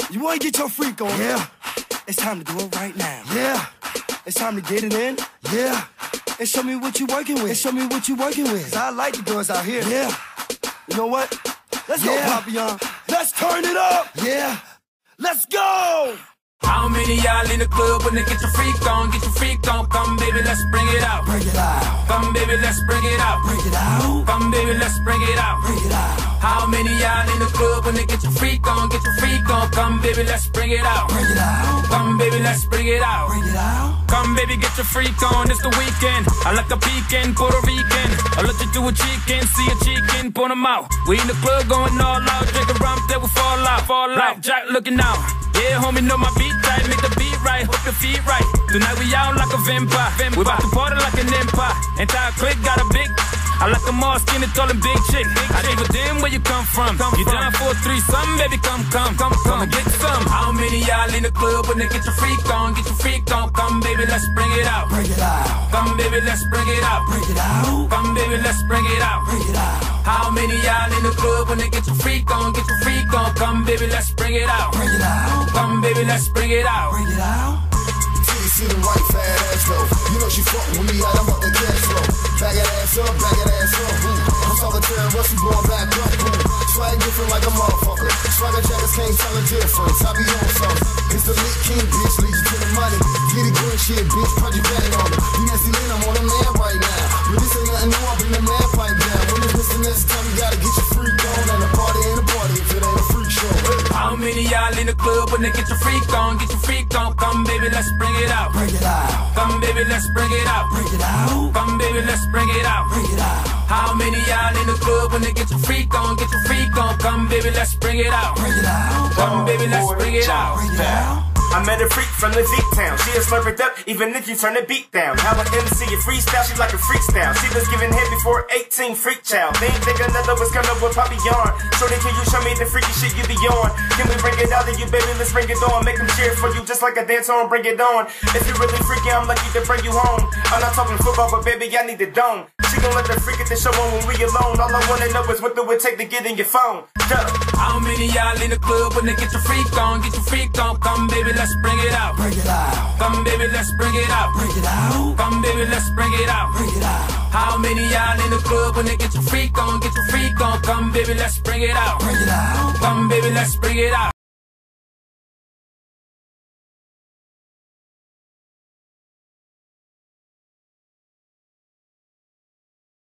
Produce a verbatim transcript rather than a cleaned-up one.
You wanna get your freak on? Yeah. It's time to do it right now. Yeah. It's time to get it in. Yeah. And show me what you working with. And show me what you working with. 'Cause I like the girls out here. Yeah. You know what? Let's Yeah. go, Papillon. Let's turn it up. Yeah. Let's go. How many y'all in the club when they get your freak on? Get your freak on, come baby, let's bring it out. Bring it out. Come baby, let's bring it out. Bring it out. Come baby, let's bring it out. Bring it out. How many y'all in the club when they get your freak on? Get your freak on, come baby, let's bring it out. Bring it out. Come baby, let's bring it out. Bring it out. Come baby, get your freak on, it's the weekend. I like a peeking, Puerto Rican. I let you do a chicken, see a chicken, pull them out. We in the club going all out, drinking rum till we fall out, fall out. Jack looking out. Yeah, homie, know my beat tight, make the beat right, hook your feet right. Tonight we out like a vampire, we about to party like an empire. Entire clique got a big, I like them all skinny, tall and big chick. I give a damn where you come from. You down for a threesome, baby, come, come, come, come and get some. How many y'all in the club when they get your freak on? Get your freak on, come baby, let's bring it out. Bring it out. Come baby, let's bring it out. Bring it out. Come baby, let's bring it out. Bring it out. How many y'all in the club when they get your freak on? Get your freak on, come baby, let's bring it out. Bring it out. Come baby, let's bring it out. Bring it out. See the white fat ass though. You know she fuckin' with me like I'm about to cash flow. Back that ass up, back that ass up. Ooh. I'm solitaire, Rusty going back up. Ooh. Swag different like a motherfucker. Swagger jackets can't tell the difference. I be on something. It's the lit king, bitch. Lead you to the money. Get it good shit, bitch. Punch your bang on it. You nasty lean, I'm on a man right now. But this ain't nothing new, I bring the man pipe down. When it's missing this time, you gotta get your freak on. And a party ain't a party if it ain't a freak show. Hey. How many y'all in the club when they get your freak on? Get your freak on, come baby, let's bring it out. Bring it out. Come baby, let's bring it out. Bring it out. Come baby, let's bring it out. Bring it out. How many y'all in the club when they get your freak on? Get your freak on, come baby, let's bring it out. Bring it out. Come baby, let's bring it out. Bring it out. I met a freak from the V-Town. She is slurped up, even if you turn the beat down. How an M C, a freestyle, she's like a freestyle. She was giving head before eighteen, freak child. They ain't think another was coming with Papillon. So can you show me the freaky shit you be on? Can we bring it out to you, baby? Let's bring it on. Make them cheer for you just like a dance on, bring it on. If you really freaky, I'm lucky to bring you home. I'm not talking football, but baby, I need the dome. She gon' let the freak at the show on when we alone. All I wanna know is what do it take to get in your phone. Duh. How many y'all in the club when they get your freak on? Get your freak on, come baby, let's bring it out. Bring it out. Come baby, let's bring it out. Bring it out. Come baby, let's bring it out. Bring it out. How many y'all in the club when they get your freak on? Get your freak on, come baby, let's bring it out. Bring it out. Come baby, let's bring it out.